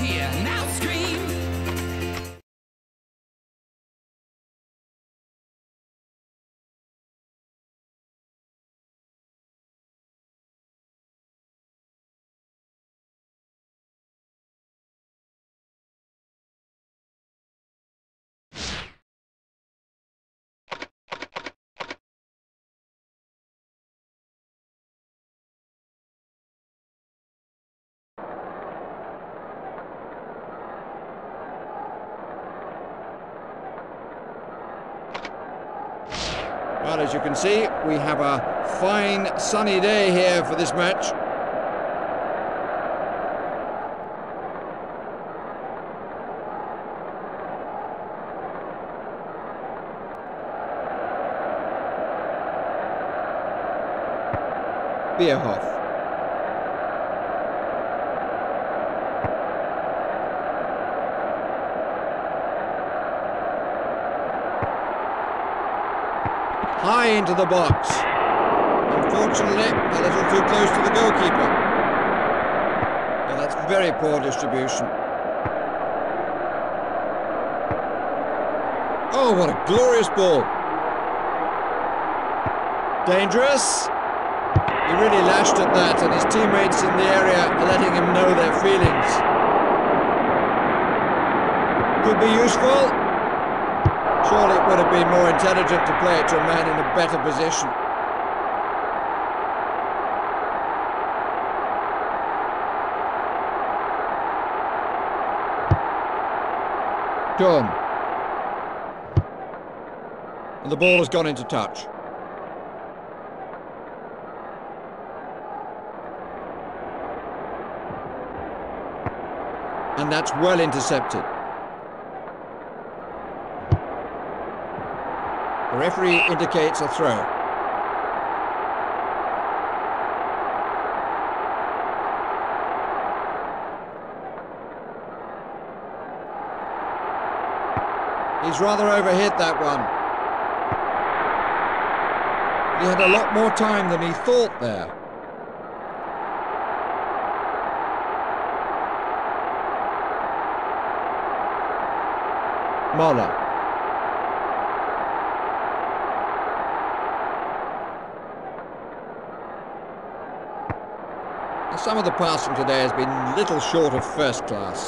here, now scream. Well, as you can see, we have a fine sunny day here for this match. Bierhoff. High into the box. Unfortunately, a little too close to the goalkeeper. Well, that's very poor distribution. Oh, what a glorious ball. Dangerous. He really lashed at that, and his teammates in the area are letting him know their feelings. Could be useful. Surely it would have been more intelligent to play it to a man in a better position. Done. And the ball has gone into touch. And that's well intercepted. The referee indicates a throw. He's rather overhit that one. He had a lot more time than he thought there. Moller. Some of the passing today has been little short of first class.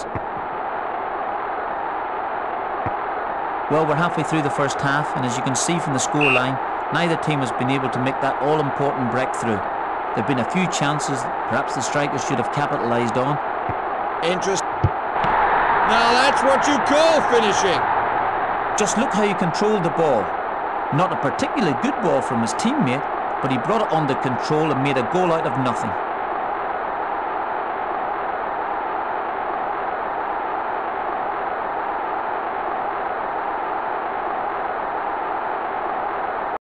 Well, we're halfway through the first half, and as you can see from the scoreline, neither team has been able to make that all-important breakthrough. There have been a few chances perhaps the strikers should have capitalised on. Interest. Now that's what you call finishing. Just look how he controlled the ball. Not a particularly good ball from his teammate, but he brought it under control and made a goal out of nothing.